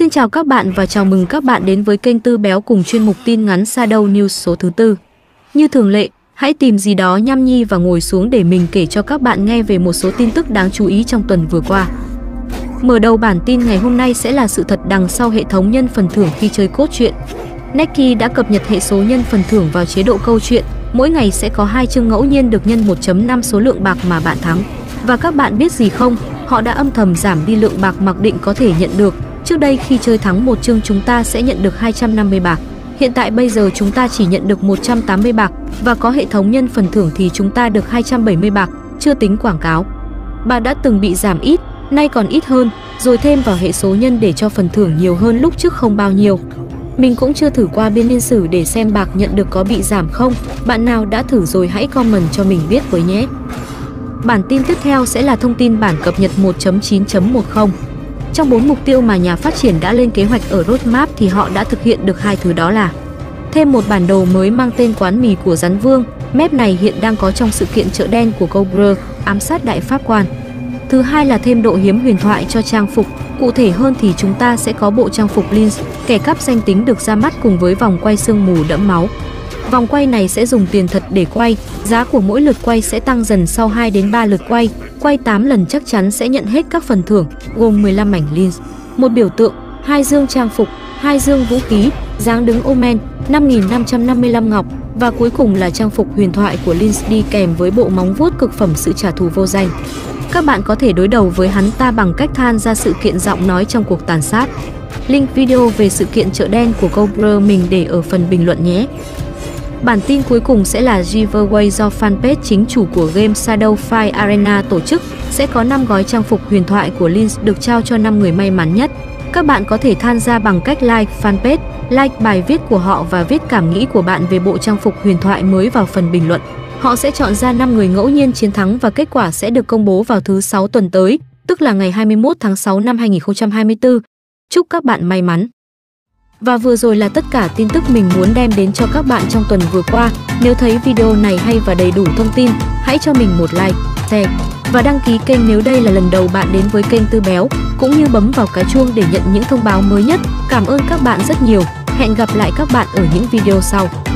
Xin chào các bạn và chào mừng các bạn đến với kênh Tư Béo cùng chuyên mục tin ngắn Shadow News số thứ tư. Như thường lệ, hãy tìm gì đó nhâm nhi và ngồi xuống để mình kể cho các bạn nghe về một số tin tức đáng chú ý trong tuần vừa qua. Mở đầu bản tin ngày hôm nay sẽ là sự thật đằng sau hệ thống nhân phần thưởng khi chơi cốt truyện. Necky đã cập nhật hệ số nhân phần thưởng vào chế độ câu chuyện, mỗi ngày sẽ có 2 chương ngẫu nhiên được nhân 1.5 số lượng bạc mà bạn thắng. Và các bạn biết gì không, họ đã âm thầm giảm đi lượng bạc mặc định có thể nhận được. Trước đây khi chơi thắng một chương chúng ta sẽ nhận được 250 bạc. Hiện tại bây giờ chúng ta chỉ nhận được 180 bạc và có hệ thống nhân phần thưởng thì chúng ta được 270 bạc, chưa tính quảng cáo. Bạc đã từng bị giảm ít, nay còn ít hơn, rồi thêm vào hệ số nhân để cho phần thưởng nhiều hơn lúc trước không bao nhiêu. Mình cũng chưa thử qua biên niên sử để xem bạc nhận được có bị giảm không. Bạn nào đã thử rồi hãy comment cho mình biết với nhé. Bản tin tiếp theo sẽ là thông tin bản cập nhật 1.9.10. Trong 4 mục tiêu mà nhà phát triển đã lên kế hoạch ở roadmap thì họ đã thực hiện được 2 thứ, đó là thêm một bản đồ mới mang tên quán mì của Rắn Vương. Map này hiện đang có trong sự kiện chợ đen của Cobra, ám sát đại pháp quan. Thứ hai là thêm độ hiếm huyền thoại cho trang phục. Cụ thể hơn thì chúng ta sẽ có bộ trang phục Lynx, kẻ cắp danh tính được ra mắt cùng với vòng quay sương mù đẫm máu. Vòng quay này sẽ dùng tiền thật để quay, giá của mỗi lượt quay sẽ tăng dần sau 2 đến 3 lượt quay 8 lần chắc chắn sẽ nhận hết các phần thưởng, gồm 15 mảnh Lynx, một biểu tượng, 2 dương trang phục, 2 dương vũ khí, dáng đứng Omen, 5.555 ngọc và cuối cùng là trang phục huyền thoại của Lynx đi kèm với bộ móng vuốt cực phẩm sự trả thù vô danh. Các bạn có thể đối đầu với hắn ta bằng cách tham gia sự kiện giọng nói trong cuộc tàn sát. Link video về sự kiện chợ đen của Cobra mình để ở phần bình luận nhé. Bản tin cuối cùng sẽ là giveaway do fanpage chính chủ của game Shadow Fight Arena tổ chức, sẽ có 5 gói trang phục huyền thoại của Lynx được trao cho 5 người may mắn nhất. Các bạn có thể tham gia bằng cách like fanpage, like bài viết của họ và viết cảm nghĩ của bạn về bộ trang phục huyền thoại mới vào phần bình luận. Họ sẽ chọn ra 5 người ngẫu nhiên chiến thắng và kết quả sẽ được công bố vào thứ 6 tuần tới, tức là ngày 21 tháng 6 năm 2024. Chúc các bạn may mắn! Và vừa rồi là tất cả tin tức mình muốn đem đến cho các bạn trong tuần vừa qua. Nếu thấy video này hay và đầy đủ thông tin, hãy cho mình một like, share và đăng ký kênh nếu đây là lần đầu bạn đến với kênh Tư Béo, cũng như bấm vào cái chuông để nhận những thông báo mới nhất. Cảm ơn các bạn rất nhiều. Hẹn gặp lại các bạn ở những video sau.